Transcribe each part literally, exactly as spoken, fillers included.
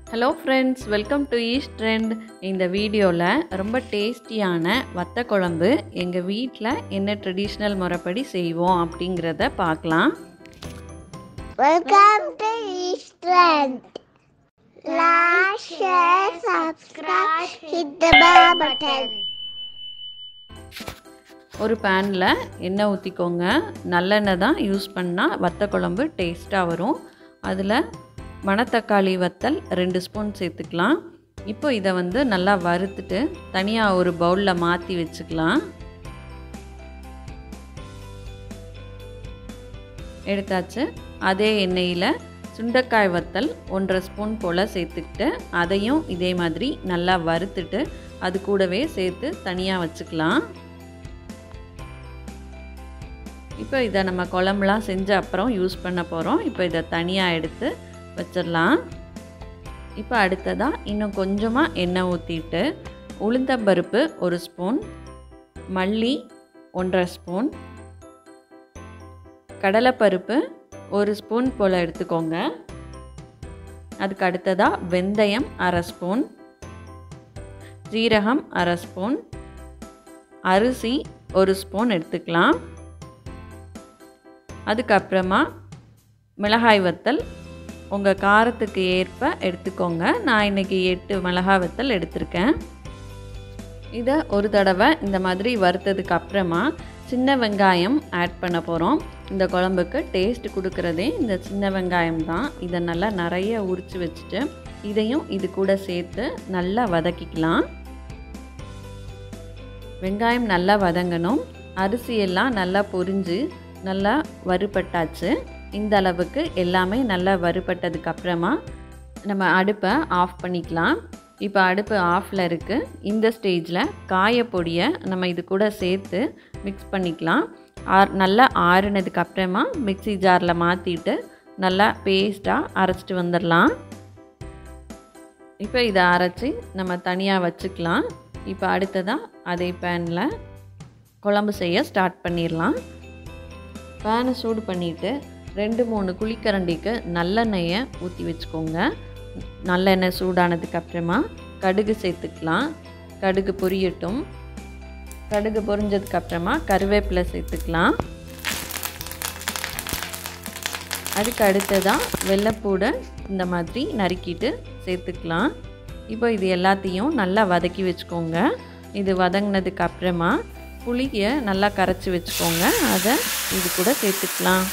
Hello friends, welcome to East Trend. இந்த வீடியோவில் ரொம்ப டேஸ்டியான வத்த குழம்பு எங்கள் வீட்டில் என்ன ட்ரெடிஷ்னல் முறைப்படி செய்வோம் அப்படிங்கிறத பார்க்கலாம். Welcome to East Trend. Like, share, subscribe, hit the bell button. ஒரு பேனில் எண்ணெய் ஊற்றிக்கோங்க. நல்லெண்ணெய் தான் யூஸ் பண்ணால் வத்த குழம்பு டேஸ்ட்டாக வரும். அதில் மணத்தக்காளி வத்தல் ரெண்டு ஸ்பூன் சேர்த்துக்கலாம். இப்போ இதை வந்து நல்லா வறுத்துட்டு தனியாக ஒரு பவுலில் மாற்றி வச்சுக்கலாம். எடுத்தாச்சு. அதே எண்ணெயில் சுண்டைக்காய் வத்தல் ஒன்றரை ஸ்பூன் போல் சேர்த்துக்கிட்டு அதையும் இதே மாதிரி நல்லா வறுத்துட்டு அது கூடவே சேர்த்து தனியாக வச்சுக்கலாம். இப்போ இதை நம்ம குழம்புலாம் செஞ்ச அப்புறம் யூஸ் பண்ண போகிறோம். இப்போ இதை தனியாக எடுத்து வச்சிடலாம். இப்போ அடுத்ததாக இன்னும் கொஞ்சமாக எண்ணெய் ஊற்றிட்டு உளுந்தம்பருப்பு ஒரு ஸ்பூன், மல்லி ஒன்றரை ஸ்பூன், கடலைப்பருப்பு ஒரு ஸ்பூன் போல் எடுத்துக்கோங்க. அதுக்கு அடுத்ததாக வெந்தயம் அரை ஸ்பூன், ஜீரகம் அரை ஸ்பூன், அரிசி ஒரு ஸ்பூன் எடுத்துக்கலாம். அதுக்கப்புறமா மிளகாய் வத்தல் உங்கள் காரத்துக்கு ஏற்ப எடுத்துக்கோங்க. நான் இன்றைக்கி எட்டு மிளகாய் வத்தல் எடுத்திருக்கேன். இதை ஒரு தடவை இந்த மாதிரி வறுத்ததுக்கு அப்புறமா சின்ன வெங்காயம் ஆட் பண்ண போகிறோம். இந்த குழம்புக்கு டேஸ்ட் கொடுக்குறதே இந்த சின்ன வெங்காயம் தான். இதை நல்லா நிறைய உரித்து வச்சுட்டு இதையும் இது கூட சேர்த்து நல்லா வதக்கிக்கலாம். வெங்காயம் நல்லா வதங்கணும். அரிசியெல்லாம் நல்லா பொரிஞ்சு நல்லா வறுபட்டாச்சு. இந்த அளவுக்கு எல்லாமே நல்லா வறுபட்டதுக்கு அப்புறமா நம்ம அடுப்பை ஆஃப் பண்ணிக்கலாம். இப்போ அடுப்பு ஆஃபில் இருக்குது. இந்த ஸ்டேஜில் காயப்பொடியை நம்ம இது கூட சேர்த்து மிக்ஸ் பண்ணிக்கலாம். ஆர் நல்லா ஆறுனதுக்கு அப்புறமா மிக்ஸி ஜாரில் மாற்றிட்டு நல்லா பேஸ்ட்டாக அரைச்சிட்டு வந்துடலாம். இப்போ இதை அரைச்சி நம்ம தனியாக வச்சுக்கலாம். இப்போ அடுத்ததாக அதே பேனில் குழம்பு செய்ய ஸ்டார்ட் பண்ணிடலாம். பேனை சூடு பண்ணிவிட்டு ரெண்டு மூணு குழிக்கரண்டிக்கு நல்லெண்ணெயை ஊற்றி வச்சுக்கோங்க. நல்லெண்ணெய் சூடானதுக்கு அப்புறமா கடுகு சேர்த்துக்கலாம். கடுகு பொரியட்டும். கடுகு பொரிஞ்சதுக்கு அப்புறமா கருவேப்பிலை சேர்த்துக்கலாம். அதுக்கு அடுத்ததாக வெள்ளைப்பூடை இந்த மாதிரி நறுக்கிட்டு சேர்த்துக்கலாம். இப்போ இது எல்லாத்தையும் நல்லா வதக்கி வச்சுக்கோங்க. இது வதங்கினதுக்கு அப்புறமா புளியை நல்லா கரைச்சி வச்சுக்கோங்க. அதை இது கூட சேர்த்துக்கலாம்.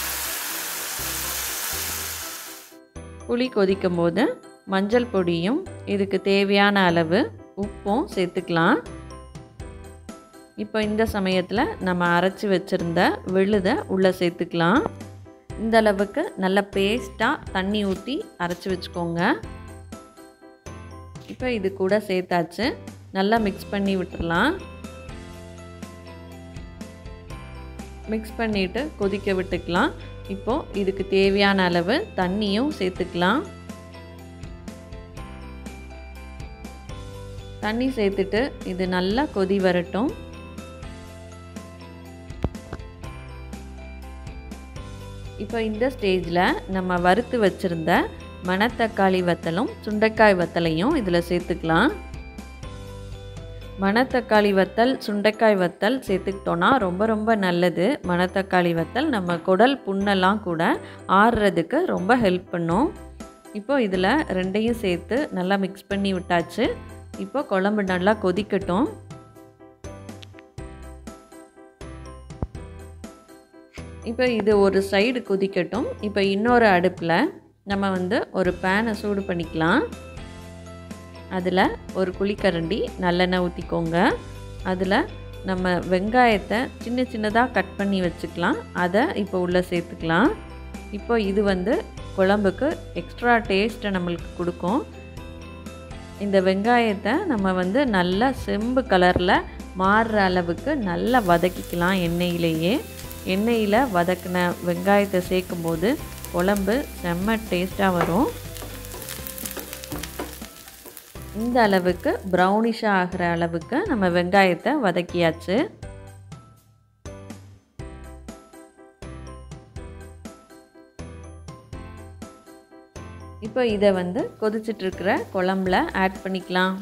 புளி கொதிக்கும் போது மஞ்சள் பொடியும் இதுக்கு தேவையான அளவு உப்பும் சேர்த்துக்கலாம். இப்போ இந்த சமயத்தில் நம்ம அரைச்சி வச்சுருந்த விழுதை உள்ளே சேர்த்துக்கலாம். இந்த அளவுக்கு நல்ல பேஸ்ட்டாக தண்ணி ஊற்றி அரைச்சி வச்சுக்கோங்க. இப்போ இது கூட சேர்த்தாச்சு. நல்லா மிக்ஸ் பண்ணி விட்டுடலாம். மிக்ஸ் பண்ணிவிட்டு கொதிக்க விட்டுக்கலாம். இப்போது இதுக்கு தேவையான அளவு தண்ணியும் சேர்த்துக்கலாம். தண்ணி சேர்த்துட்டு இது நல்லா கொதி வரட்டும். இப்போ இந்த ஸ்டேஜில் நம்ம வறுத்து வச்சுருந்த மணத்தக்காளி வத்தலும் சுண்டைக்காய் வத்தலையும் இதில் சேர்த்துக்கலாம். மணத்தக்காளி வத்தல் சுண்டைக்காய் வத்தல் சேர்த்துக்கிட்டோன்னா ரொம்ப ரொம்ப நல்லது. மணத்தக்காளி வத்தல் நம்ம குடல் புண்ணெல்லாம் கூட ஆறுறதுக்கு ரொம்ப ஹெல்ப் பண்ணும். இப்போ இதில் ரெண்டையும் சேர்த்து நல்லா மிக்ஸ் பண்ணி விட்டாச்சு. இப்போ குழம்பு நல்லா கொதிக்கட்டும். இப்போ இது ஒரு சைடு கொதிக்கட்டும். இப்போ இன்னொரு அடுப்பில் நம்ம வந்து ஒரு பேனை சூடு பண்ணிக்கலாம். அதில் ஒரு குழிக்கரண்டி நல்லெண்ணெய் ஊற்றிக்கோங்க. அதில் நம்ம வெங்காயத்தை சின்ன சின்னதாக கட் பண்ணி வச்சுக்கலாம். அதை இப்போ உள்ளே சேர்த்துக்கலாம். இப்போ இது வந்து குழம்புக்கு எக்ஸ்ட்ரா டேஸ்ட்டை நம்மளுக்கு கொடுக்கும். இந்த வெங்காயத்தை நம்ம வந்து நல்லா செம்பு கலரில் மாறுற அளவுக்கு நல்லா வதக்கிக்கலாம். எண்ணெயிலேயே எண்ணெயில் வதக்கின வெங்காயத்தை சேர்க்கும்போது குழம்பு செம்ம டேஸ்ட்டாக வரும். இந்த அளவுக்கு ப்ரௌனிஷாக ஆகிற அளவுக்கு நம்ம வெங்காயத்தை வதக்கியாச்சு. இப்போ இப்போ இதை வந்து கொதிச்சிட்ருக்கிற குழம்புல ஆட் பண்ணிக்கலாம்.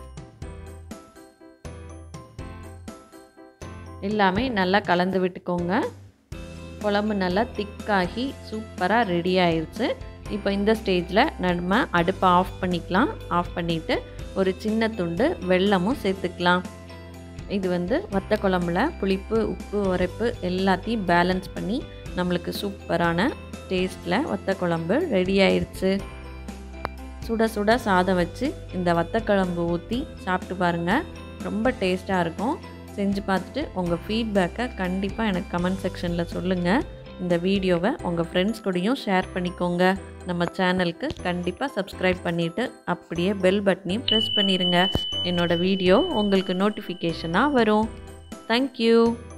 எல்லாமே நல்லா கலந்து விட்டுக்கோங்க. குழம்பு நல்லா திக்காகி சூப்பராக ரெடி ஆயிடுச்சு. இப்போ இந்த ஸ்டேஜில் நம்ம அடுப்பை ஆஃப் பண்ணிக்கலாம். ஆஃப் பண்ணிவிட்டு ஒரு சின்ன துண்டு வெல்லமும் சேர்த்துக்கலாம். இது வந்து வத்த குழம்புல புளிப்பு, உப்பு, உரைப்பு எல்லாத்தையும் பேலன்ஸ் பண்ணி நம்மளுக்கு சூப்பரான டேஸ்ட்டில் வத்த குழம்பு ரெடி ஆயிடுச்சு. சுட சுட சாதம் வச்சு இந்த வத்த குழம்பு ஊற்றி சாப்பிட்டு பாருங்கள். ரொம்ப டேஸ்ட்டாக இருக்கும். செஞ்சு பார்த்துட்டு உங்கள் ஃபீட்பேக்கை கண்டிப்பாக எனக்கு கமெண்ட் செக்ஷனில் சொல்லுங்கள். இந்த வீடியோவை உங்கள் ஃப்ரெண்ட்ஸ் கூடயும் ஷேர் பண்ணிக்கோங்க. நம்ம சேனலுக்கு கண்டிப்பாக சப்ஸ்கிரைப் பண்ணிவிட்டு அப்படியே பெல் பட்டனையும் ப்ரெஸ் பண்ணிடுங்க. என்னோடய வீடியோ உங்களுக்கு நோட்டிஃபிகேஷனாக வரும். தேங்க்யூ.